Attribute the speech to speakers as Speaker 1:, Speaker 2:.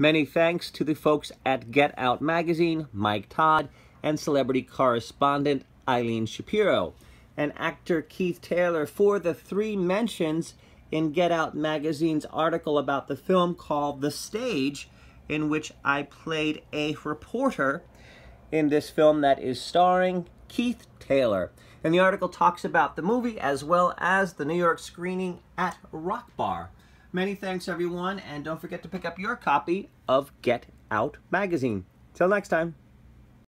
Speaker 1: Many thanks to the folks at Get Out Magazine, Mike Todd, and celebrity correspondent Eileen Shapiro, and actor Keith Taylor for the 3 mentions in Get Out Magazine's article about the film called The Stage, in which I played a reporter in this film that is starring Keith Taylor. And the article talks about the movie as well as the New York screening at Rockbar. Many thanks, everyone, and don't forget to pick up your copy of Get Out Magazine. Till next time.